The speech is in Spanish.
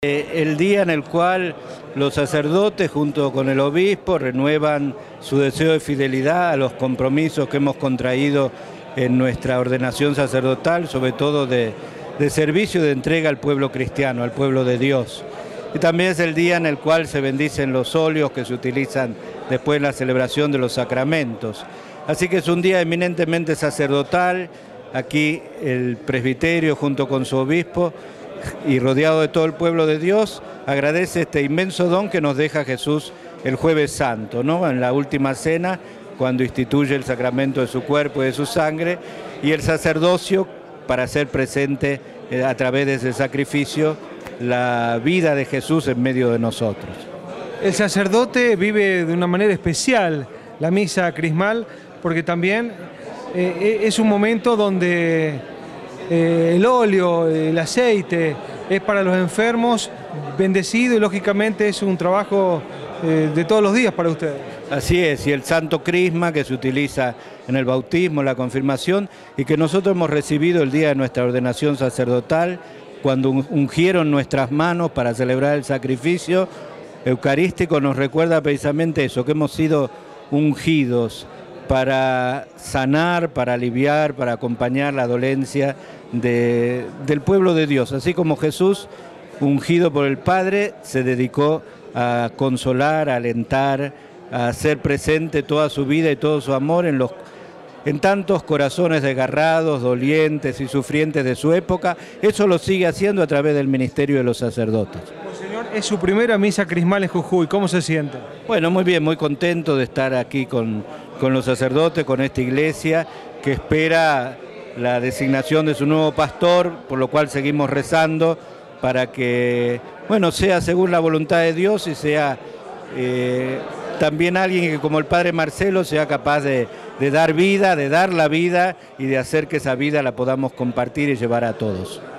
El día en el cual los sacerdotes junto con el obispo renuevan su deseo de fidelidad a los compromisos que hemos contraído en nuestra ordenación sacerdotal, sobre todo de servicio, de entrega al pueblo cristiano, al pueblo de Dios. Y también es el día en el cual se bendicen los óleos que se utilizan después en la celebración de los sacramentos. Así que es un día eminentemente sacerdotal. Aquí el presbiterio junto con su obispo y rodeado de todo el pueblo de Dios, agradece este inmenso don que nos deja Jesús el Jueves Santo, ¿no? En la última cena, cuando instituye el sacramento de su cuerpo y de su sangre, y el sacerdocio para hacer presente a través de ese sacrificio la vida de Jesús en medio de nosotros. El sacerdote vive de una manera especial la misa crismal, porque también es un momento donde el óleo, el aceite, es para los enfermos bendecido y lógicamente es un trabajo de todos los días para ustedes. Así es, y el santo crisma que se utiliza en el bautismo, la confirmación, y que nosotros hemos recibido el día de nuestra ordenación sacerdotal, cuando ungieron nuestras manos para celebrar el sacrificio eucarístico, nos recuerda precisamente eso, que hemos sido ungidos para sanar, para aliviar, para acompañar la dolencia del pueblo de Dios. Así como Jesús, ungido por el Padre, se dedicó a consolar, a alentar, a hacer presente toda su vida y todo su amor en tantos corazones desgarrados, dolientes y sufrientes de su época. Eso lo sigue haciendo a través del ministerio de los sacerdotes. Señor, es su primera misa crismal en Jujuy. ¿Cómo se siente? Bueno, muy bien, muy contento de estar aquí con los sacerdotes, con esta iglesia que espera la designación de su nuevo pastor, por lo cual seguimos rezando para que, bueno, sea según la voluntad de Dios y sea también alguien que, como el padre Marcelo, sea capaz de dar vida, de dar la vida y de hacer que esa vida la podamos compartir y llevar a todos.